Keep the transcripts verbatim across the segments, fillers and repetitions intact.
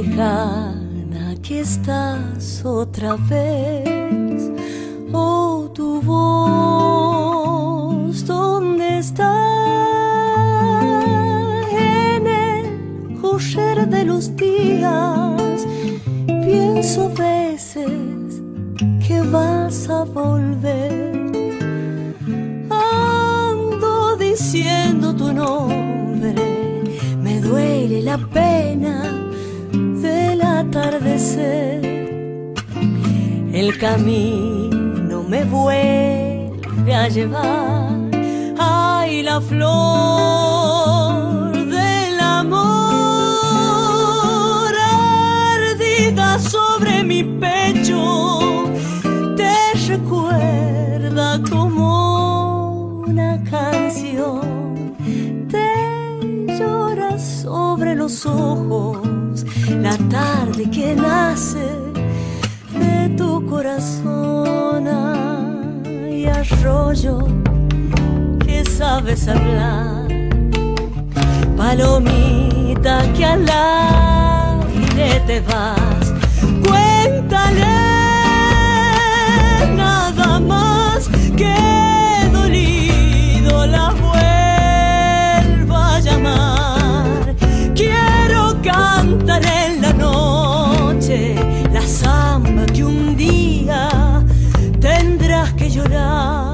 lejana, aquí estás otra vez. Oh, tu voz, ¿dónde está? En el correr de los días pienso veces que vas a volver. Ando diciendo tu nombre, me duele la pena del atardecer. El camino me vuelve a llevar. Ay, la flor del amor ardida sobre mi pecho te recuerda como una canción. Te llora sobre los ojos la tarde que nace de tu corazón. Ay, arroyo que sabes hablar, palomita que al aire te vas. Cuéntale nada más que dolido la vuelvo a llamar. Quiero cantar en la noche la samba que un día tendrás que llorar.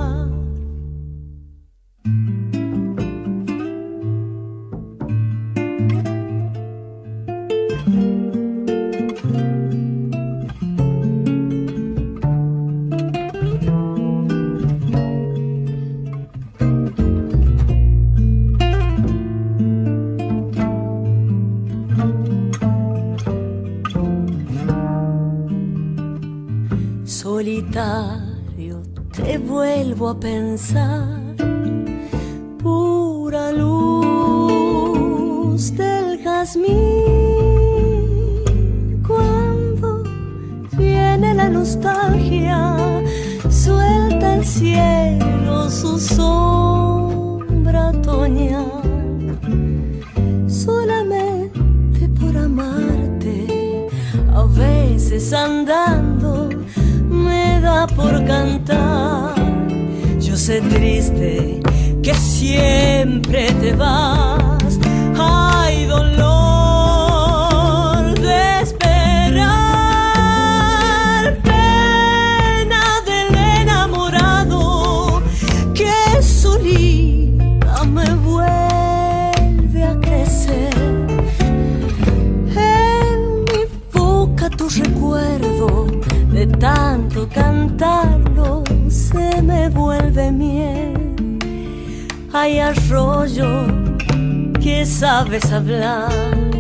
Solitario te vuelvo a pensar, pura luz del jazmín. Cuando viene la nostalgia, suelta el cielo su sombra otoñal. Solamente por amarte, a veces andando me da por cantar. Yo sé triste que siempre te vas. Hay dolor de esperar, pena del enamorado que solita me vuelve a crecer. En mi boca tu recuerdo, de tanto cantarlo se me vuelve miel. Hay arroyo que sabes hablar,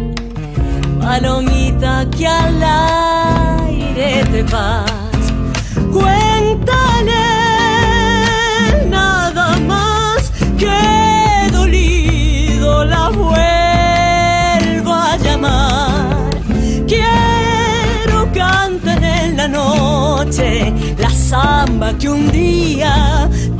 palomita que al aire te vas. Cuéntale nada más que dolido la vuelvo a llamar. Quiero cantar en la noche la samba que un día